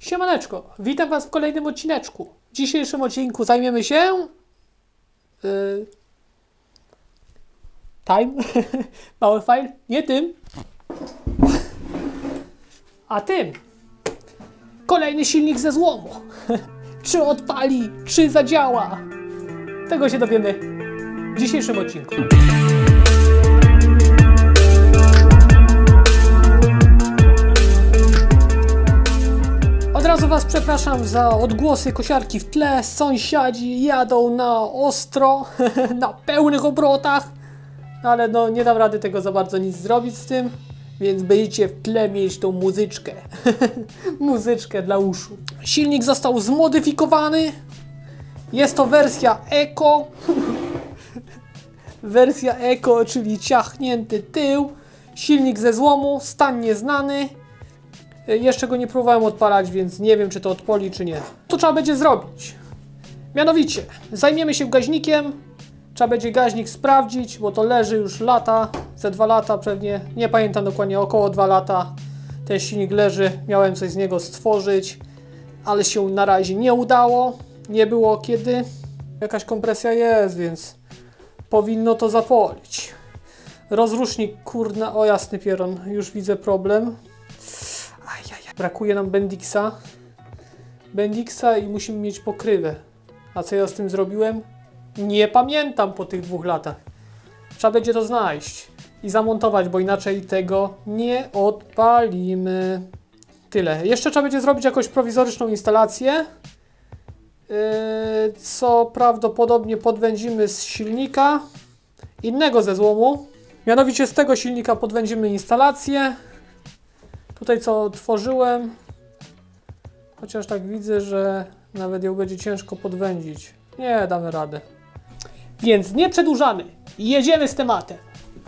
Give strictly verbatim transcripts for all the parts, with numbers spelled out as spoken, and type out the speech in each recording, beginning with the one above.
Siemaneczko, witam Was w kolejnym odcineczku. W dzisiejszym odcinku zajmiemy się... Yy... Time? Mały file? Nie tym. A tym. Kolejny silnik ze złomu. Czy odpali, czy zadziała? Tego się dowiemy w dzisiejszym odcinku. Od razu Was przepraszam za odgłosy kosiarki w tle. Sąsiadzi jadą na ostro, na pełnych obrotach. Ale no nie dam rady tego za bardzo nic zrobić z tym. Więc będziecie w tle mieć tą muzyczkę. Muzyczkę dla uszu. Silnik został zmodyfikowany. Jest to wersja Eco. Wersja Eco, czyli ciachnięty tył. Silnik ze złomu, stan nieznany. Jeszcze go nie próbowałem odpalać, więc nie wiem, czy to odpali, czy nie. Co trzeba będzie zrobić? Mianowicie, zajmiemy się gaźnikiem. Trzeba będzie gaźnik sprawdzić, bo to leży już lata, ze dwa lata pewnie. Nie pamiętam dokładnie, około dwa lata. Ten silnik leży, miałem coś z niego stworzyć, ale się na razie nie udało. Nie było kiedy. Jakaś kompresja jest, więc powinno to zapolić. Rozrusznik, kurna, o jasny pieron, już widzę problem. Ajajaj. Brakuje nam Bendixa. Bendixa i musimy mieć pokrywę. A co ja z tym zrobiłem? Nie pamiętam po tych dwóch latach. Trzeba będzie to znaleźć i zamontować, bo inaczej tego nie odpalimy. Tyle. Jeszcze trzeba będzie zrobić jakąś prowizoryczną instalację, yy, co prawdopodobnie podwędzimy z silnika innego ze złomu. Mianowicie z tego silnika podwędzimy instalację. Tutaj co tworzyłem, chociaż tak widzę, że nawet ją będzie ciężko podwędzić. Nie, damy radę. Więc nie przedłużamy. Jedziemy z tematem.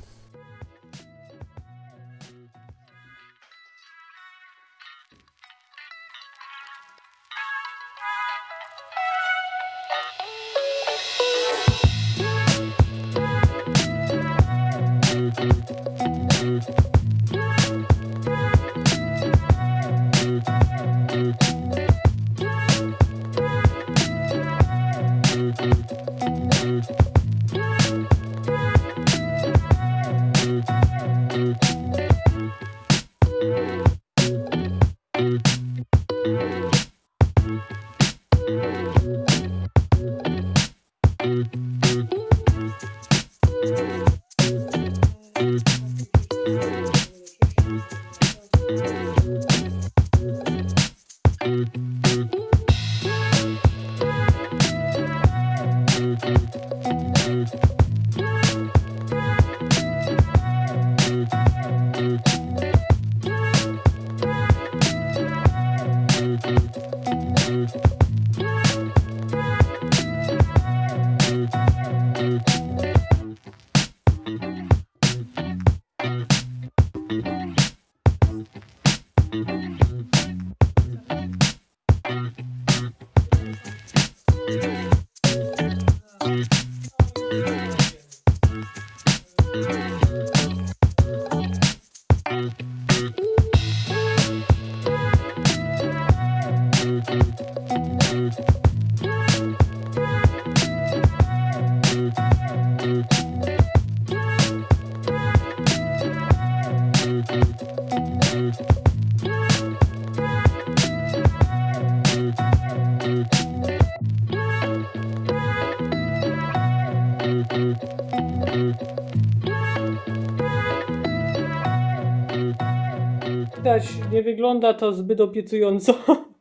Widać, nie wygląda to zbyt obiecująco.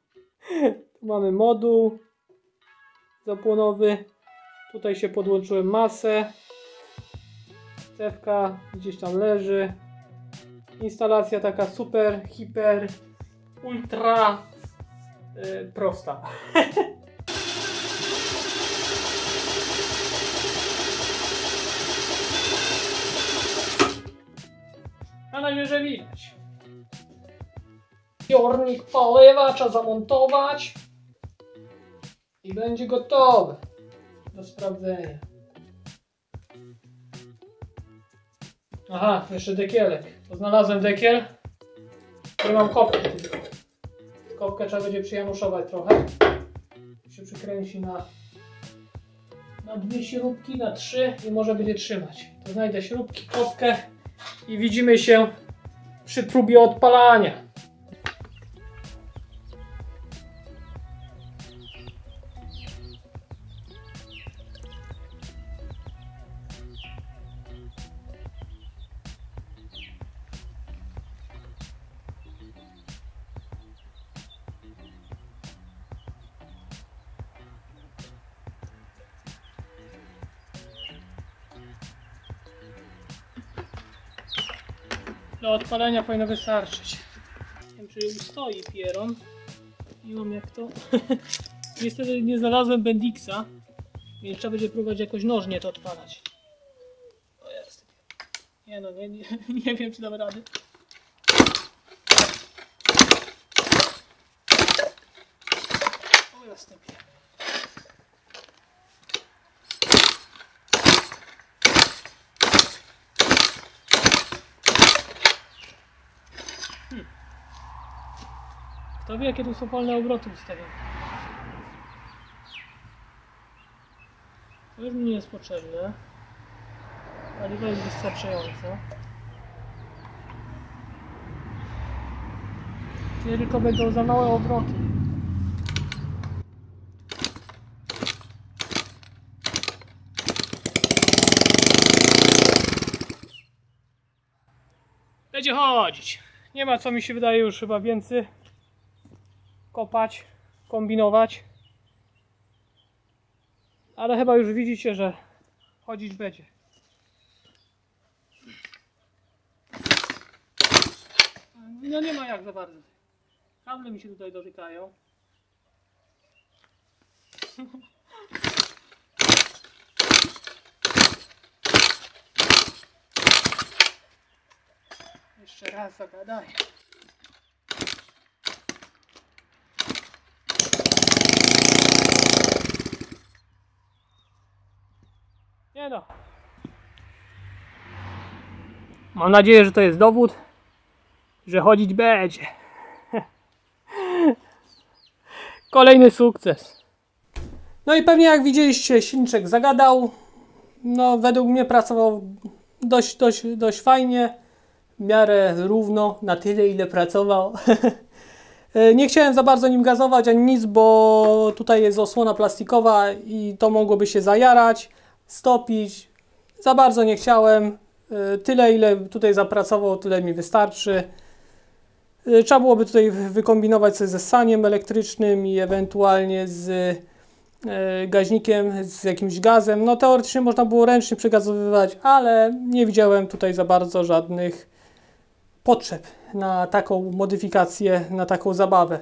Tu mamy moduł zapłonowy. Tutaj się podłączyłem masę. Cewka gdzieś tam leży. Instalacja taka super, hiper, ultra yy, prosta. Mam nadzieję, że widać. Zbiornik paliwa trzeba zamontować i będzie gotowe do sprawdzenia. Aha, jeszcze dekielek. To znalazłem dekiel. Nie mam kopii tylko. Kopkę trzeba będzie przyjanuszować trochę. Się przykręci na, na dwie śrubki, na trzy i może będzie trzymać. To znajdę śrubki, kopkę i widzimy się przy próbie odpalania. Do odpalenia powinno wystarczyć. Nie wiem, czy ustoi pieron. Nie mam jak to. Niestety nie znalazłem Bendiksa, więc trzeba będzie próbować jakoś nożnie to odpalać. O jest. Nie no, nie, nie, nie wiem czy dam rady. O jest. Kto wie, jakie tu są wolne obroty ustawione. To już mi nie jest potrzebne. Paliwo jest wystarczające. Tylko będą za małe obroty. Będzie chodzić. Nie ma, co mi się wydaje, już chyba więcej kopać, kombinować. Ale chyba już widzicie, że chodzić będzie. No nie ma jak za bardzo. Kable mi się tutaj dotykają. Jeszcze raz zagadaj. Nie no. Mam nadzieję, że to jest dowód, że chodzić będzie. Kolejny sukces. No i pewnie jak widzieliście, silniczek zagadał. No według mnie pracował dość, dość, dość fajnie. W miarę równo, na tyle ile pracował. Nie chciałem za bardzo nim gazować ani nic, bo tutaj jest osłona plastikowa i to mogłoby się zajarać, stopić. Za bardzo nie chciałem. Tyle ile tutaj zapracował, tyle mi wystarczy. Trzeba byłoby tutaj wykombinować coś ze ssaniem elektrycznym i ewentualnie z gaźnikiem, z jakimś gazem. No teoretycznie można było ręcznie przegazowywać, ale nie widziałem tutaj za bardzo żadnych potrzeb na taką modyfikację, na taką zabawę.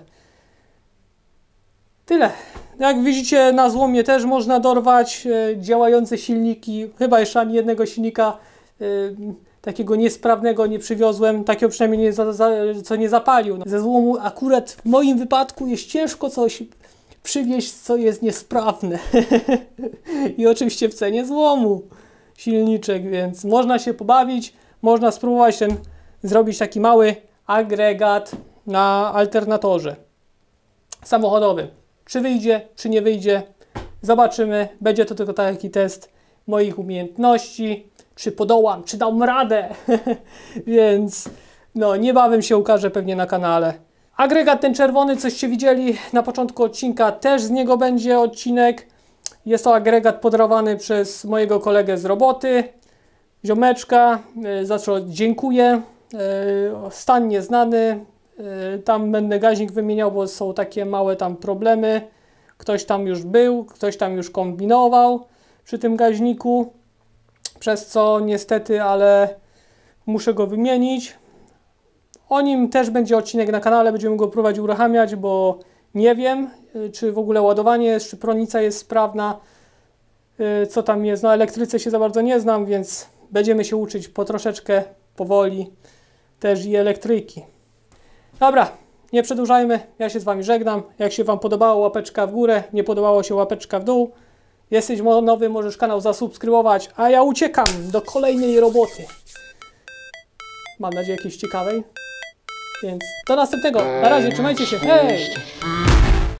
Tyle. Jak widzicie, na złomie też można dorwać e, działające silniki. Chyba jeszcze ani jednego silnika e, takiego niesprawnego nie przywiozłem. Takiego przynajmniej nie za, za, co nie zapalił. Ze złomu akurat w moim wypadku jest ciężko coś przywieźć, co jest niesprawne. I oczywiście w cenie złomu silniczek, więc można się pobawić. Można spróbować ten, zrobić taki mały agregat na alternatorze samochodowym. Czy wyjdzie, czy nie wyjdzie, zobaczymy. Będzie to tylko taki test moich umiejętności, czy podołam, czy dam radę. Więc no, niebawem się ukaże pewnie na kanale. Agregat ten czerwony, coście widzieli na początku odcinka, też z niego będzie odcinek. Jest to agregat podarowany przez mojego kolegę z roboty, ziomeczka, za co dziękuję. Stan nieznany. Tam będę gaźnik wymieniał, bo są takie małe tam problemy. Ktoś tam już był, ktoś tam już kombinował przy tym gaźniku, przez co niestety, ale muszę go wymienić. O nim też będzie odcinek na kanale, będziemy go próbować uruchamiać, bo nie wiem, czy w ogóle ładowanie jest, czy pronica jest sprawna, co tam jest. No elektryce się za bardzo nie znam, więc będziemy się uczyć po troszeczkę, powoli, też i elektryki. Dobra, nie przedłużajmy, ja się z Wami żegnam. Jak się Wam podobało, łapeczka w górę, nie podobało się, łapeczka w dół. Jesteś nowy, możesz kanał zasubskrybować, a ja uciekam do kolejnej roboty. Mam nadzieję jakiejś ciekawej. Więc do następnego. Na razie, trzymajcie się. Hej!